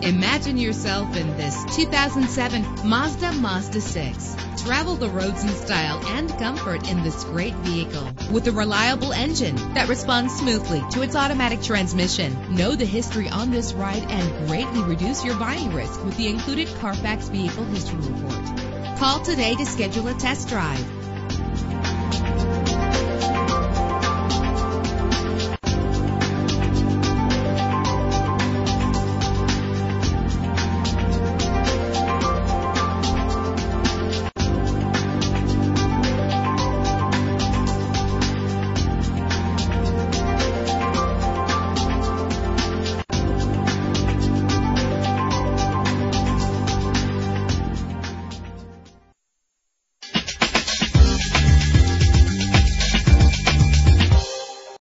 Imagine yourself in this 2007 MAZDA6. Travel the roads in style and comfort in this great vehicle. With a reliable engine that responds smoothly to its automatic transmission. Know the history on this ride and greatly reduce your buying risk with the included Carfax Vehicle History Report. Call today to schedule a test drive.